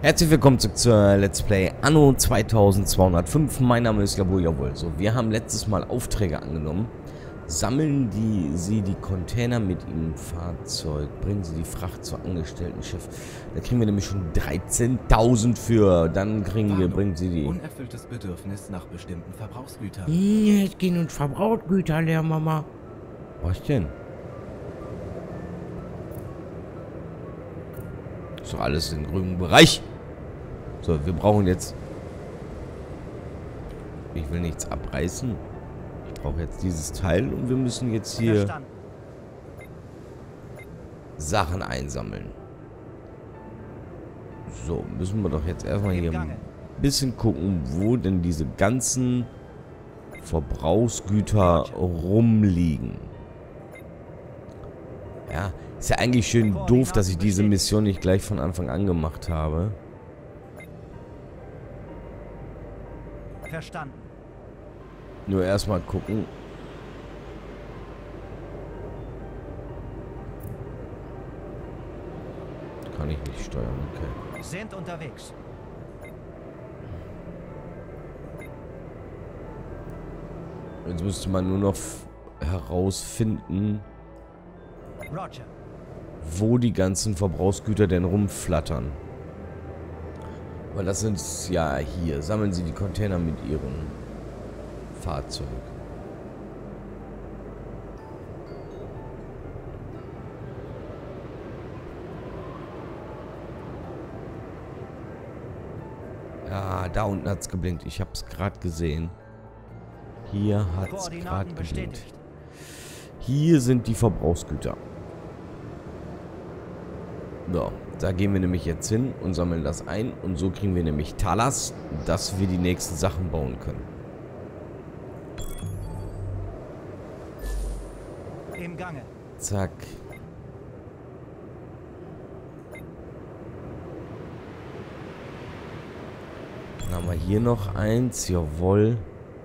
Herzlich willkommen zurück zur Let's Play Anno 2205. Mein Name ist Labur, jawohl. So, wir haben letztes Mal Aufträge angenommen. Sammeln Sie die Container mit Ihrem Fahrzeug. Bringen Sie die Fracht zur Angestellten-Schiff. Da kriegen wir nämlich schon 13.000 für. Dann bringen Sie die... Unerfülltes Bedürfnis nach bestimmten Verbrauchsgütern. Jetzt gehen uns Verbrauchsgüter leer, Mama. Was denn? Ist doch alles im grünen Bereich. So, wir brauchen jetzt... Ich will nichts abreißen. Ich brauche jetzt dieses Teil und wir müssen jetzt hier Verstanden. Sachen einsammeln. So, müssen wir doch jetzt erstmal hier ein bisschen gucken, wo denn diese ganzen Verbrauchsgüter rumliegen. Ja, ist ja eigentlich schön doof, dass ich diese Mission nicht gleich von Anfang an gemacht habe. Verstanden. Nur erstmal gucken. Kann ich nicht steuern, okay. Sind unterwegs. Jetzt müsste man nur noch herausfinden, Roger. wo die ganzen Verbrauchsgüter denn rumflattern. Weil das sind ja hier. Sammeln Sie die Container mit Ihrem Fahrzeug. Ja, da unten hat es geblinkt. Ich habe es gerade gesehen. Hier hat es gerade Koordinaten geblinkt. bestätigt. Hier sind die Verbrauchsgüter. So, da gehen wir nämlich jetzt hin und sammeln das ein. Und so kriegen wir nämlich Talas, dass wir die nächsten Sachen bauen können. Im Gange. Zack. Dann haben wir hier noch eins. Jawohl.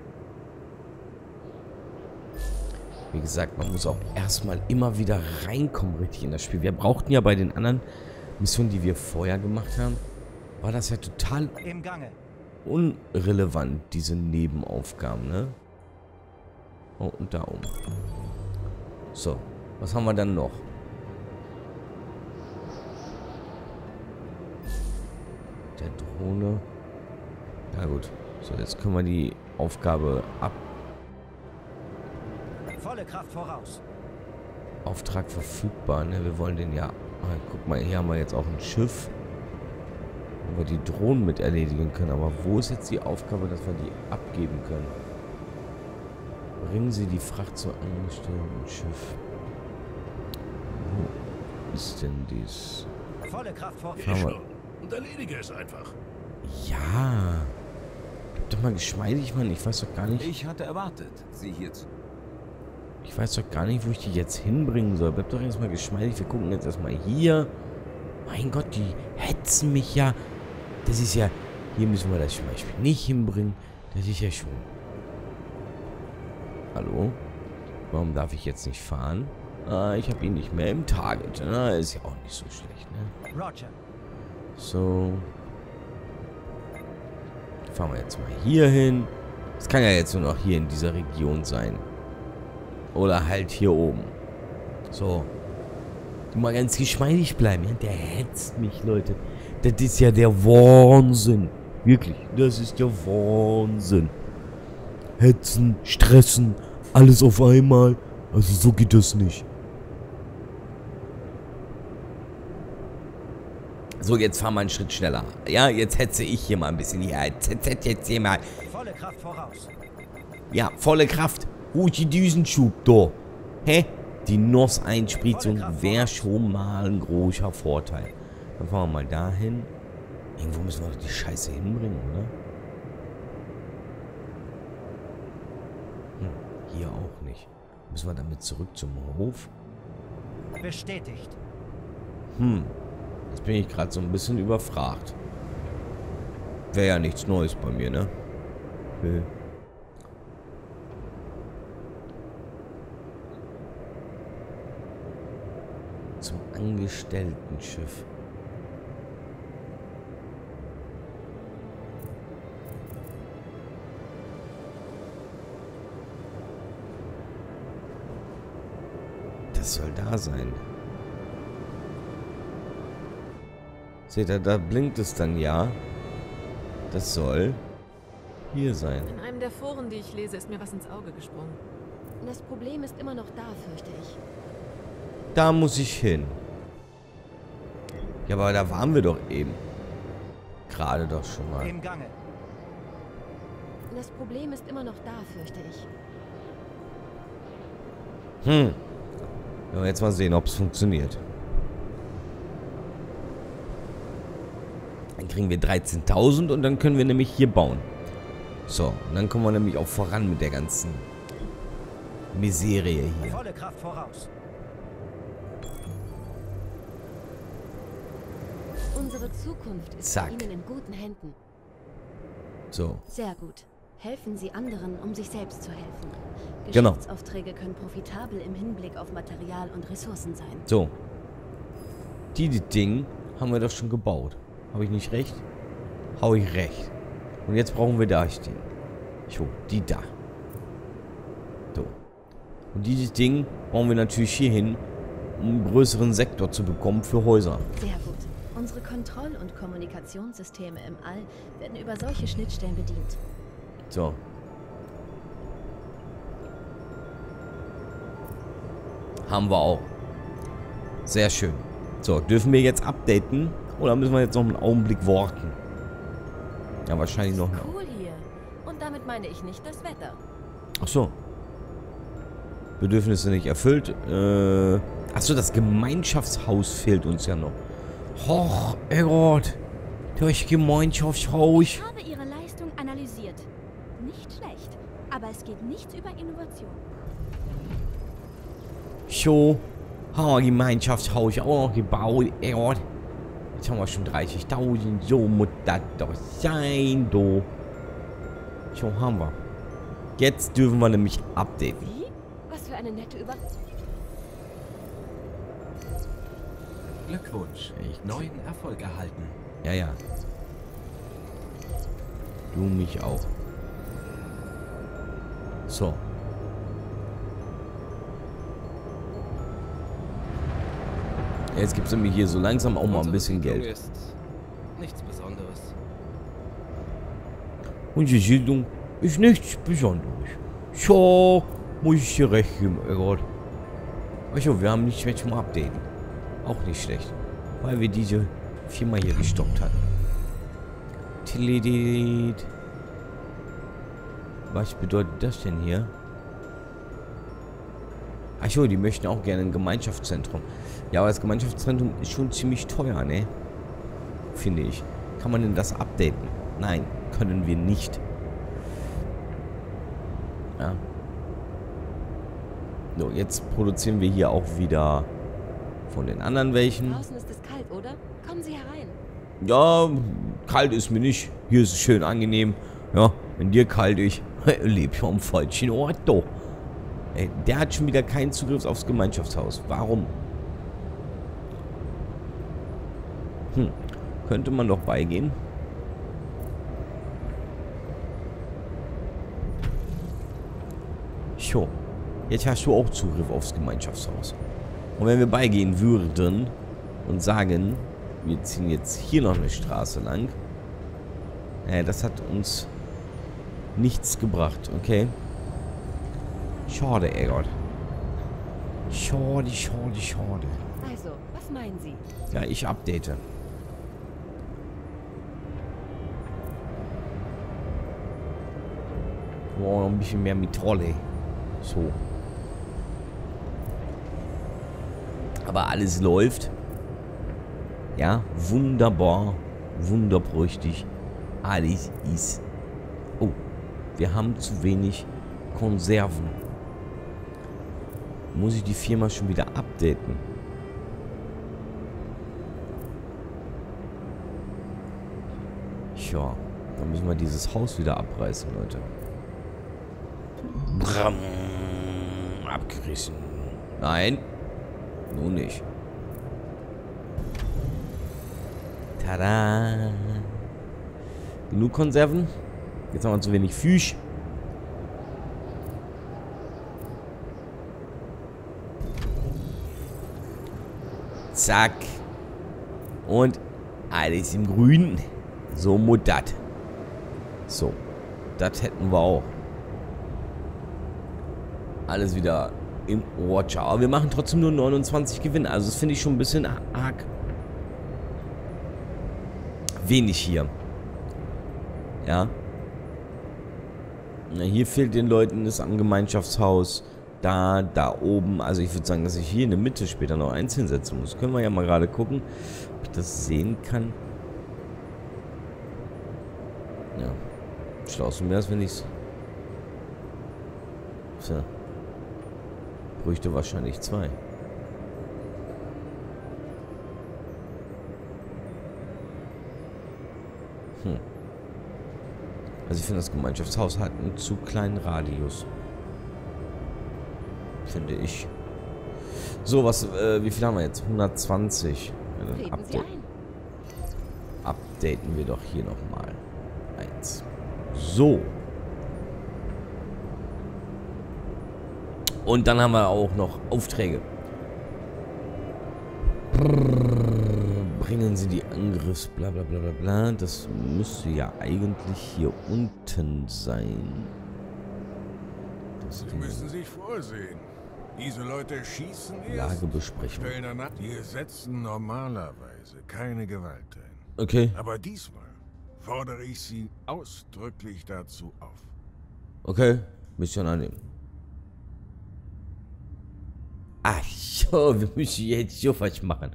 Wie gesagt, man muss auch erstmal immer wieder reinkommen richtig in das Spiel. Wir brauchten ja bei den anderen Missionen, die wir vorher gemacht haben, war das ja total Im Gange. unrelevant, diese Nebenaufgaben, ne? Oh, und da oben. So, was haben wir dann noch? Der Drohne. Na gut. So, jetzt können wir die Aufgabe ab. Volle Kraft voraus. Auftrag verfügbar, ne? Wir wollen den ja... Ah, guck mal, hier haben wir jetzt auch ein Schiff, wo wir die Drohnen mit erledigen können. Aber wo ist jetzt die Aufgabe, dass wir die abgeben können? Bringen Sie die Fracht zur Angestellten Schiff. Wo ist denn dies? Volle Kraft voraus. Schauen wir. Und erledige es einfach. Ja. Bleib doch mal geschmeidig, Mann. Ich weiß doch gar nicht... Ich hatte erwartet, Sie hier zu... Ich weiß doch gar nicht, wo ich die jetzt hinbringen soll. Bleib doch erstmal geschmeidig. Wir gucken jetzt erstmal hier. Mein Gott, die hetzen mich ja. Das ist ja... Hier müssen wir das zum Beispiel nicht hinbringen. Das ist ja schon... Hallo? Warum darf ich jetzt nicht fahren? Ah, ich habe ihn nicht mehr im Target. Na, ist ja auch nicht so schlecht, ne? Roger. So. Fahren wir jetzt mal hier hin. Das kann ja jetzt nur noch hier in dieser Region sein. Oder halt hier oben. So. Du mal ganz geschmeidig bleiben. Ja? Der hetzt mich, Leute. Das ist ja der Wahnsinn. Wirklich. Das ist der Wahnsinn. Hetzen, stressen, alles auf einmal. Also so geht das nicht. So, jetzt fahren wir einen Schritt schneller. Ja, jetzt hetze ich hier mal ein bisschen. Ja, jetzt hier mal. Volle Kraft voraus. Ja, volle Kraft. Wo ist die Düsenschub da? Hä? Die NOS-Einspritzung wäre schon mal ein großer Vorteil. Dann fahren wir mal dahin. Irgendwo müssen wir doch die Scheiße hinbringen, oder? Hier auch nicht. Müssen wir damit zurück zum Hof? Bestätigt. Jetzt bin ich gerade so ein bisschen überfragt. Wäre ja nichts Neues bei mir, ne? Zum Angestellten-Schiff. Das soll da sein. Seht ihr, da blinkt es dann ja. Das soll hier sein. In einem der Foren, die ich lese, ist mir was ins Auge gesprungen. Das Problem ist immer noch da, fürchte ich. Da muss ich hin. Ja, aber da waren wir doch eben. Gerade doch schon mal. Im Gange. Das Problem ist immer noch da, fürchte ich. Ja, jetzt mal sehen, ob es funktioniert. Dann kriegen wir 13.000 und dann können wir nämlich hier bauen. So, und dann kommen wir nämlich auch voran mit der ganzen Miserie hier. Volle Kraft voraus. Unsere Zukunft ist Zack. bei Ihnen in guten Händen. So, Sehr gut. Helfen Sie anderen, um sich selbst zu helfen. Genau. Geschäftsaufträge können profitabel im Hinblick auf Material und Ressourcen sein. so. Die Ding haben wir doch schon gebaut. Habe ich nicht recht? Habe ich recht. Und jetzt brauchen wir da stehen. So, die da. So. Und dieses Ding brauchen wir natürlich hier hin, um einen größeren Sektor zu bekommen für Häuser. Sehr gut. Unsere Kontroll- und Kommunikationssysteme im All werden über solche Schnittstellen bedient. So. Haben wir auch. Sehr schön. So, dürfen wir jetzt updaten? Oder müssen wir jetzt noch einen Augenblick warten? Ja, wahrscheinlich noch. Cool hier. Und damit meine ich nicht das Wetter. Ach so. Bedürfnisse nicht erfüllt. Ach so, das Gemeinschaftshaus fehlt uns ja noch. Och, Gott. Das Gemeinschaftshaus. Ich habe Ihre Leistung analysiert. Nicht schlecht, aber es geht nichts über Innovation. So. Haben wir Gemeinschaftshaus auch noch gebaut. Gott. Jetzt haben wir schon 30.000. So muss das doch sein, du. So haben wir. Jetzt dürfen wir nämlich updaten. Wie? Was für eine nette Glückwunsch. Echt? Neuen Erfolg erhalten. Ja, ja. Du mich auch. So. Jetzt gibt es nämlich hier so langsam auch mal ein bisschen Geld. Ist nichts Besonderes. Unsere Siedlung ist nichts Besonderes. So, muss ich dir recht geben, Gott. Achso, wir haben nicht mehr zum Updaten. Auch nicht schlecht. Weil wir diese Firma hier gestoppt hatten. Tilidid. Was bedeutet das denn hier? Achso, die möchten auch gerne ein Gemeinschaftszentrum. Ja, aber das Gemeinschaftszentrum ist schon ziemlich teuer, ne? Finde ich. Kann man denn das updaten? Nein, können wir nicht. Ja. So, jetzt produzieren wir hier auch wieder von den anderen welchen. Draußen ist es kalt, oder? Kommen Sie herein. Ja, kalt ist mir nicht. Hier ist es schön angenehm. Ja, wenn dir kalt ist, lebe ich am falschen Ort, doch. Ey, der hat schon wieder keinen Zugriff aufs Gemeinschaftshaus. Warum? Könnte man doch beigehen. So. Jetzt hast du auch Zugriff aufs Gemeinschaftshaus. Und wenn wir beigehen würden und sagen, wir ziehen jetzt hier noch eine Straße lang. Das hat uns nichts gebracht, okay? Schade, Gott. Schade, schade, schade. Also, was meinen Sie? Ja, ich update. Wow, noch ein bisschen mehr Metalle. So. Aber alles läuft. Ja, wunderbar. Wunderbrüchtig. Alles ist. Oh, wir haben zu wenig Konserven. Muss ich die Firma schon wieder updaten? Tja, dann müssen wir dieses Haus wieder abreißen, Leute. Bram, abgerissen. Nein, nun nicht. Tada. Genug Konserven. Jetzt haben wir zu wenig Fisch. Zack. Und alles im Grün. So mutat. So. Das hätten wir auch. Alles wieder im Watcher. Aber wir machen trotzdem nur 29 Gewinne. Also das finde ich schon ein bisschen arg wenig hier. Ja. Na, hier fehlt den Leuten das am Gemeinschaftshaus. Da oben. Also ich würde sagen, dass ich hier in der Mitte später noch eins hinsetzen muss. Können wir ja mal gerade gucken, ob ich das sehen kann. Ja. Schlausten wäre es, wenn ich es... So. Bräuchte wahrscheinlich 2. Also ich finde, das Gemeinschaftshaus hat einen zu kleinen Radius. Finde ich. So, wie viel haben wir jetzt? 120. Ja, dann updaten wir doch hier nochmal. 1. So. Und dann haben wir auch noch Aufträge. Bringen Sie die Angriffs... Bla bla bla bla bla. Das müsste ja eigentlich hier unten sein. Sie müssen sich vorsehen. Diese Leute schießen erst, Lagebesprechung. stellen danach. Die setzen normalerweise keine Gewalt ein. Okay. Aber diesmal fordere ich Sie ausdrücklich dazu auf. Okay. Mission annehmen. Ach so, wir müssen jetzt so was machen.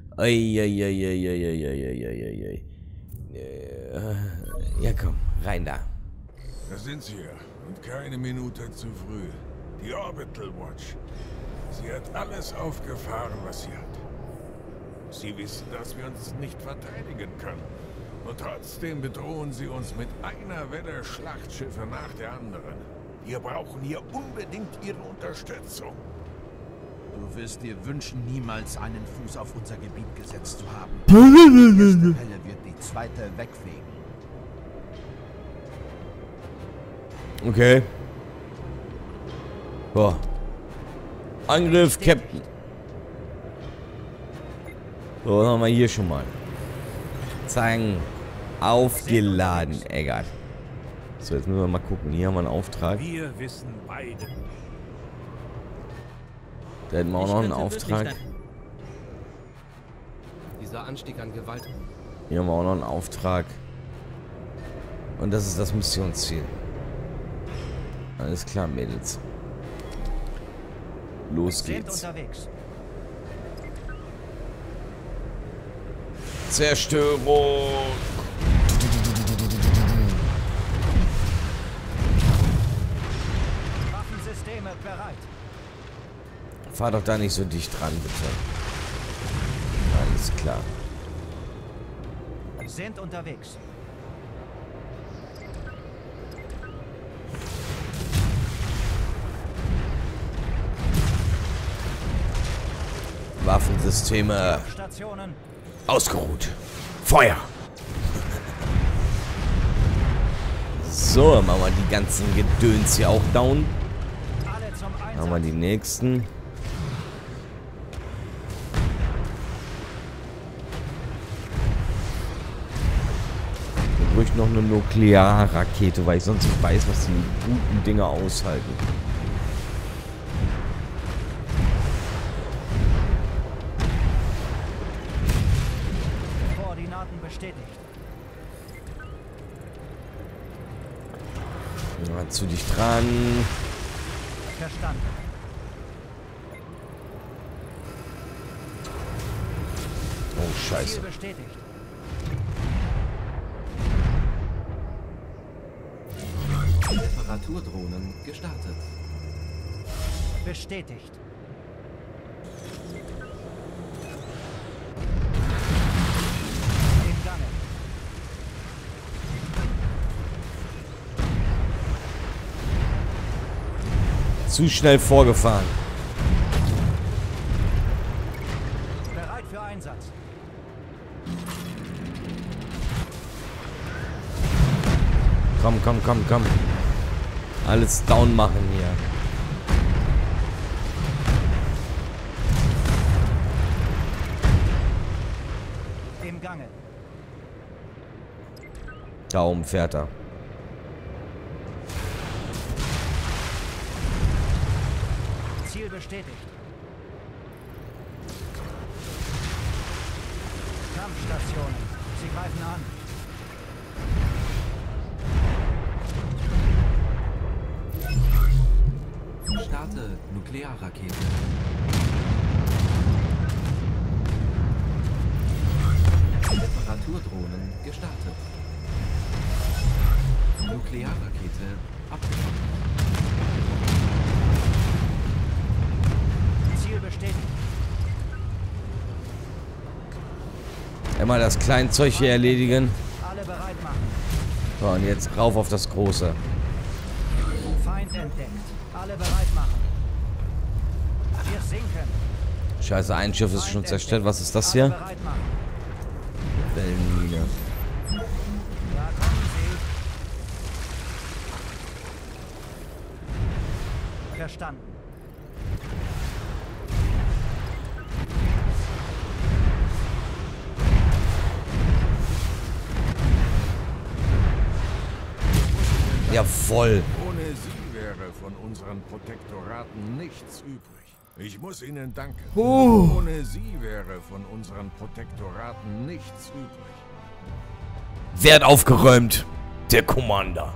Ja komm, rein da. Da sind Sie ja. Und keine Minute zu früh. Die Orbital Watch. Sie hat alles aufgefahren, was sie hat. Sie wissen, dass wir uns nicht verteidigen können. Und trotzdem bedrohen sie uns mit einer Welle Schlachtschiffe nach der anderen. Wir brauchen hier unbedingt Ihre Unterstützung. Du wirst dir wünschen, niemals einen Fuß auf unser Gebiet gesetzt zu haben. Die erste Welle wird die zweite wegfegen. Okay. Boah. Angriff, Captain. So, was haben wir hier schon mal? Zeigen. Aufgeladen, Eggert. So, jetzt müssen wir mal gucken. Hier haben wir einen Auftrag. Wir wissen beide. Da hätten wir auch noch einen Auftrag. Dieser Anstieg an Gewalt. Hier haben wir auch noch einen Auftrag. Und das ist das Missionsziel. Alles klar, Mädels. Los Sind geht's. unterwegs. Zerstörung. Waffensysteme bereit. Fahr doch da nicht so dicht dran, bitte. Alles klar. Sind unterwegs. Waffensysteme Stationen. ausgeruht. Feuer! So, machen wir die ganzen Gedöns hier auch down. Alle zum Machen wir Einsatz. die nächsten. Wir bräuchten noch eine Nuklearrakete, weil ich sonst nicht weiß, was die guten Dinger aushalten. Koordinaten bestätigt. Ja, zu dicht dran. Verstanden. Oh, scheiße. Ziel bestätigt. Reparaturdrohnen gestartet. Bestätigt. Im Gange. Zu schnell vorgefahren. Bereit für Einsatz. Komm, komm, komm, komm. Alles down machen hier. Da oben fährt er. Ziel bestätigt. Kampfstationen. Sie greifen an. Starte Nuklearrakete. Reparaturdrohnen gestartet. Nuklearrakete abgefangen. Ziel bestätigt. Immer das Kleinzeug hier erledigen. Alle bereit machen. So, und jetzt rauf auf das Große. Feind entdeckt. Alle bereit machen. Wir sinken. Scheiße, ein Schiff ist schon Feind zerstört. Was ist das Alle hier? bereit machen. Wellenmine. Da kommen Sie. Verstanden. Jawohl. Ohne sie wäre von unseren Protektoraten nichts übrig. Ich muss Ihnen danken. Ohne sie wäre von unseren Protektoraten nichts übrig. Werd aufgeräumt. Der Commander.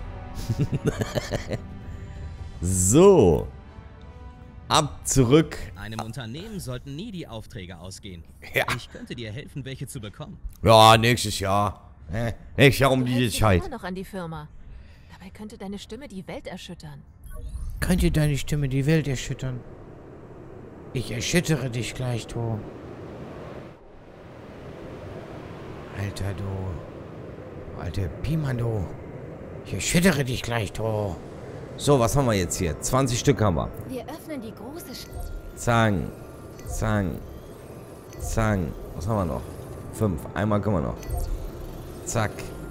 So. Ab zurück. Einem Unternehmen sollten nie die Aufträge ausgehen. Ja. Ich könnte dir helfen, welche zu bekommen. Ja, nächstes Jahr. Nächstes Jahr um Du die hältst dich Zeit. immer noch an die Firma. Dabei könnte deine Stimme die Welt erschüttern. Könnte deine Stimme die Welt erschüttern? Ich erschüttere dich gleich, du. Alter, du. Alter Piemann, du. Ich erschüttere dich gleich, du. So, was haben wir jetzt hier? 20 Stück haben wir. Wir öffnen die große Zang. Zang. Zang. Was haben wir noch? 5. Einmal können wir noch. Zack.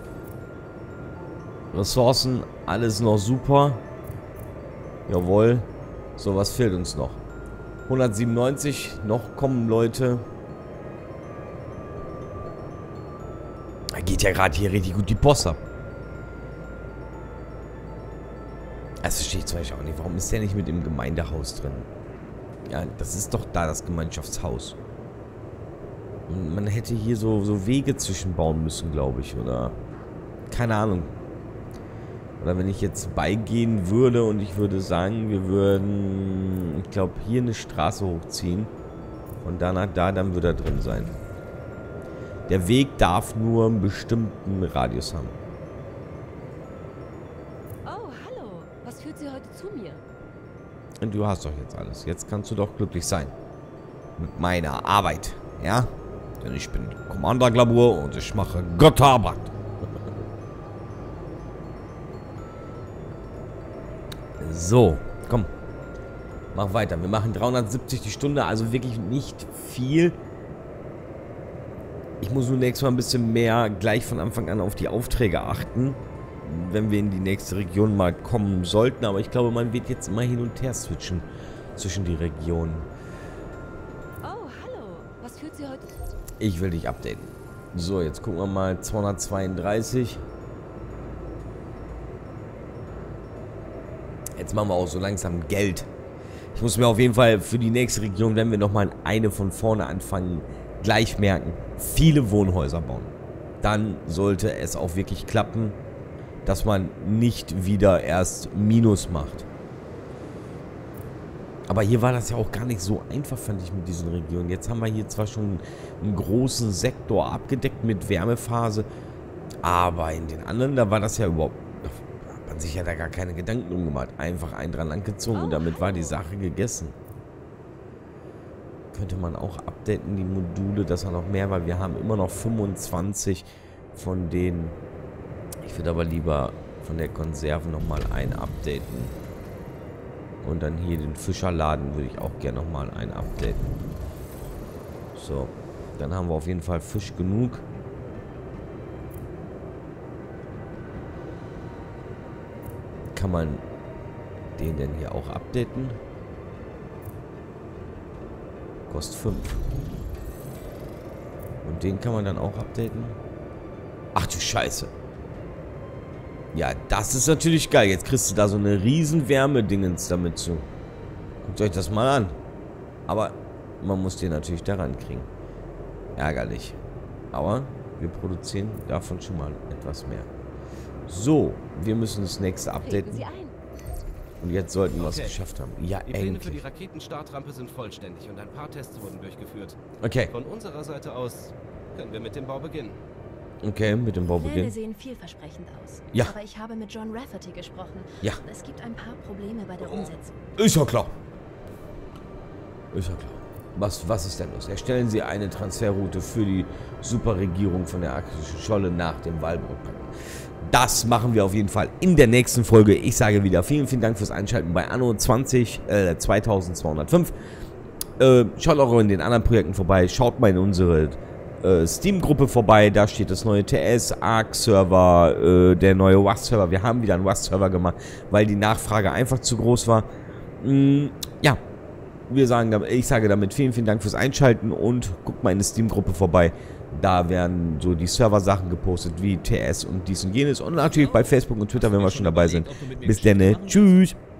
Ressourcen. Alles noch super. Jawohl. So, was fehlt uns noch? 197. Noch kommen Leute. Da geht ja gerade hier richtig gut die Post ab. Das verstehe ich zum Beispiel auch nicht. Warum ist der nicht mit im Gemeindehaus drin? Ja, das ist doch da das Gemeinschaftshaus. Und man hätte hier so Wege zwischenbauen müssen, glaube ich. Oder keine Ahnung. Oder wenn ich jetzt beigehen würde und ich würde sagen, wir würden, ich glaube, hier eine Straße hochziehen. Und danach da, dann würde er drin sein. Der Weg darf nur einen bestimmten Radius haben. Oh, hallo. Was führt Sie heute zu mir? Und du hast doch jetzt alles. Jetzt kannst du doch glücklich sein. Mit meiner Arbeit. Ja? Denn ich bin Commander Glamour und ich mache Götterarbeit. So, komm. Mach weiter. Wir machen 370 die Stunde, also wirklich nicht viel. Ich muss nur nächstes Mal ein bisschen mehr gleich von Anfang an auf die Aufträge achten, wenn wir in die nächste Region mal kommen sollten. Aber ich glaube, man wird jetzt immer hin und her switchen zwischen die Regionen. Oh, hallo. Was führt Sie heute zu? Ich will dich updaten. So, jetzt gucken wir mal. 232. Jetzt machen wir auch so langsam Geld. Ich muss mir auf jeden Fall für die nächste Region, wenn wir nochmal eine von vorne anfangen, gleich merken. Viele Wohnhäuser bauen. Dann sollte es auch wirklich klappen, dass man nicht wieder erst Minus macht. Aber hier war das ja auch gar nicht so einfach, fand ich, mit diesen Regionen. Jetzt haben wir hier zwar schon einen großen Sektor abgedeckt mit Wärmephase, aber in den anderen, da war das ja überhaupt... Da hat man sich ja da gar keine Gedanken drum gemacht. Einfach einen dran langgezogen und damit war die Sache gegessen. Könnte man auch updaten, die Module, dass er noch mehr, weil wir haben immer noch 25 von denen. Ich würde aber lieber von der Konserve nochmal einen updaten. Und dann hier den Fischerladen würde ich auch gerne nochmal einen updaten. So, dann haben wir auf jeden Fall Fisch genug. Kann man den denn hier auch updaten? Kostet 5. Und den kann man dann auch updaten? Ach du Scheiße. Ja, das ist natürlich geil. Jetzt kriegst du da so eine riesen Wärmedingens damit zu. Guckt euch das mal an. Aber man muss den natürlich daran kriegen. Ärgerlich. Aber wir produzieren davon schon mal etwas mehr. So, wir müssen das nächste updaten. Und jetzt sollten wir es geschafft haben. Ja, Die Pläne endlich. für die Raketenstartrampe sind vollständig und ein paar Tests wurden durchgeführt. Okay. Von unserer Seite aus können wir mit dem Bau beginnen. Okay, mit dem Pläne Baubeginn. sehen vielversprechend aus. Ja. Aber ich habe mit John Rafferty gesprochen. Ja. Und es gibt ein paar Probleme bei der Umsetzung. Ist ja klar. Ist ja klar. Was ist denn los? Erstellen Sie eine Transferroute für die Superregierung von der arktischen Scholle nach dem Walbrückpacken. Das machen wir auf jeden Fall in der nächsten Folge. Ich sage wieder vielen, vielen Dank fürs Einschalten bei Anno 2205. Schaut auch in den anderen Projekten vorbei. Schaut mal in unsere Steam-Gruppe vorbei. Da steht das neue TS, Ark-Server, der neue Rust-Server. Wir haben wieder einen Rust-Server gemacht, weil die Nachfrage einfach zu groß war. Ja. Ich sage damit vielen, vielen Dank fürs Einschalten und guckt mal in der Steam-Gruppe vorbei. Da werden so die Server-Sachen gepostet, wie TS und dies und jenes. Und natürlich bei Facebook und Twitter, wenn wir schon dabei sind. Bis dann, tschüss!